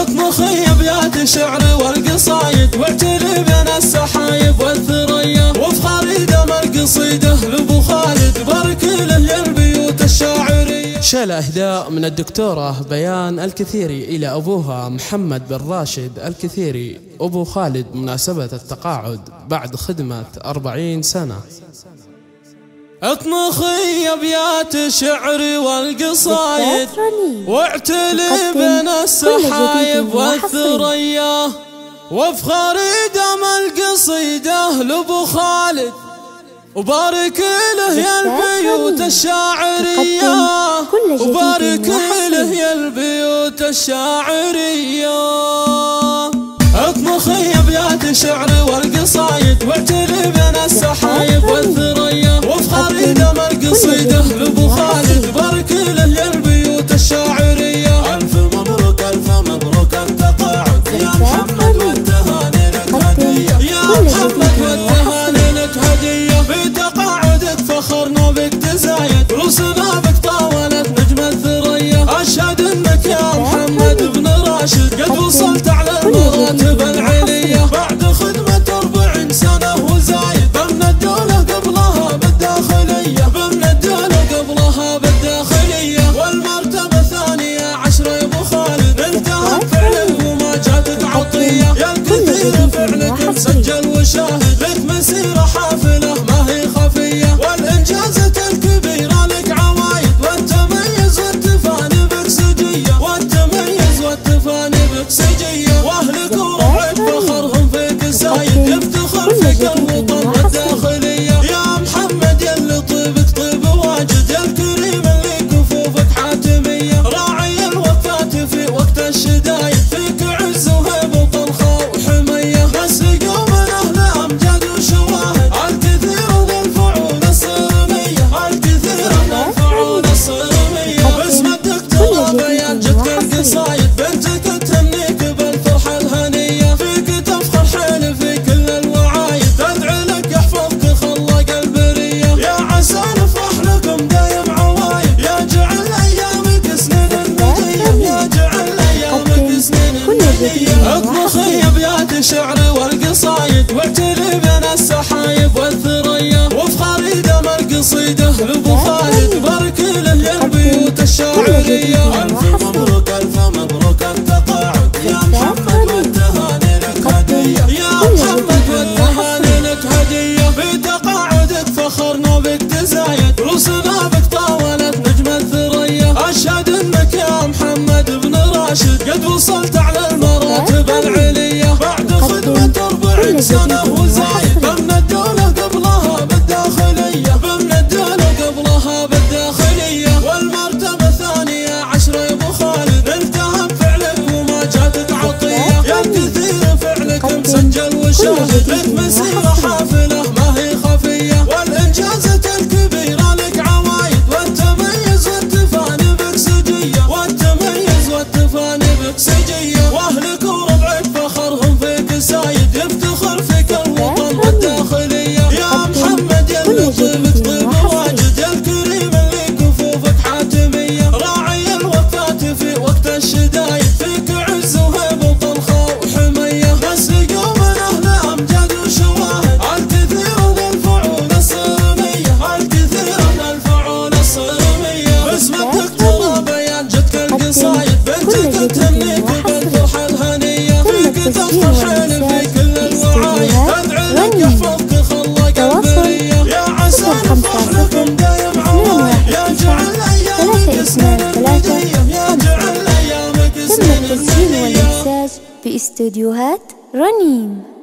اطمخي ابيات شعري والقصايد واعتلي بين السحايب والثريا وافخري دم القصيده لابو خالد بارك له يا البيوت الشاعريه. شال اهداء من الدكتورة بيان الكثيري الى ابوها محمد بن راشد الكثيري ابو خالد بمناسبة التقاعد بعد خدمة 40 سنة. اطمخي ابيات شعري والقصايد واعتلي بين السحايب والثريا وافخري دم القصيده لابو خالد وبارك له يا البيوت الشاعريه وبارك له يا البيوت الشاعريه. اطمخي ابيات شعري والقصايد واعتلي بين السحايب والثريا وافخري دم القصيده لابو خالد بارك له يا البيوت الشاعريه. الف مبروك التقاعد يا محمد والتهاني لك هديه يا محمد والتهاني لك هديه. في تقاعدك فخرنا بك تزايد رسلنا بك طاولت نجم الثريا اشهد انك يا محمد بن راشد قد وصلت على المراتب العليا بعد خدمة 40 سنة وزايد بمن الدولة قبلها بالداخلية بمن الدولة قبلها بالداخلية والمرتبة الثانية 10 يا ابو خالد انتهى بفعلك وما جاتك عطية يا الكثير فعلك مسجل وشاهد لك مسيرة حافلة ما هي خفية والانجازات الكبيرة لك عوايد والتميز والتفاني بكسجية والتميز والتفاني بكسجية واهلك وربعك فخرهم فيك زايد يفتخر فيك الوطن والداخلية يا محمد يا اللي طيبك طيب واجد يا الكريم اللي كفوفك حاتمية راعي الوفاة في وقت الشدايد فيك عز وهيبة وطنخة وحمية بس يقوم من اهل امجاد وشواهد الكثير من الفعول الصرمية الكثير من الفعول الصرمية باسم الدكتورة بيان جدك القصايد بنتك تهنيك بالفرحة الهنية فيك تفخر حيل في كل الوعايد تدعي لك يحفظك خلق البرية يا عسى نفرح لكم دايم عوايد يا جعل ايامك سنين المدية يا جعل ايامك سنين المدية. اطمخي ابيات شعري والقصايد واعتلي بين السحايب والثريا وافخري دم القصيده لابو خالد بارك له يا البيوت الشاعريه. الف مبروك التقاعد يا محمد والتهاني لك هديه يا محمد والتهاني لك هديه. في تقاعدك فخرنا بك تزايد رسلنا بك طاولت نجم الثريا اشهد انك يا محمد بن راشد قد وصلت على المراتب العليا بعد خدمة 40 سنة وزايد بمن الدولة قبلها بالداخلية بمن الدولة قبلها بالداخلية والمرتبة الثانية 10 يا ابو خالد انتهى بفعلك وما جاتك عطية يا الكثير فعلك مسجل وشاهد لك مسيرة حافلة ما هي خفية والانجازات الكبيرة لك عوايد والتميز والتفاني بكسجية والتميز والتفاني بكسجية واهلك وربعك فخرهم فيك زايد يفتخر فيك الوطن والداخلية يا محمد يا اللي طيبك طيب واجد يا الكريم اللي كفوفك حاتمية راعي الوفاة في وقت الشدايد فيك عز وهيبة وطنخة وحمية بس يقوم من اهل امجاد وشواهد الكثير من الفعول الصرمية الكثير من الفعول الصرمية باسم الدكتورة بيان جدك القصايد بنتك تهنيك بالفرحة الهنية فيك تفخر حيل في كل الوعايد تدعي لك يحفظك خلق البرية يا عسى نفرح لكم دايم عوايد يا جعل ايامك سنين المدية يا جعل ايامك سنين المدية. في استوديوهات رنيم.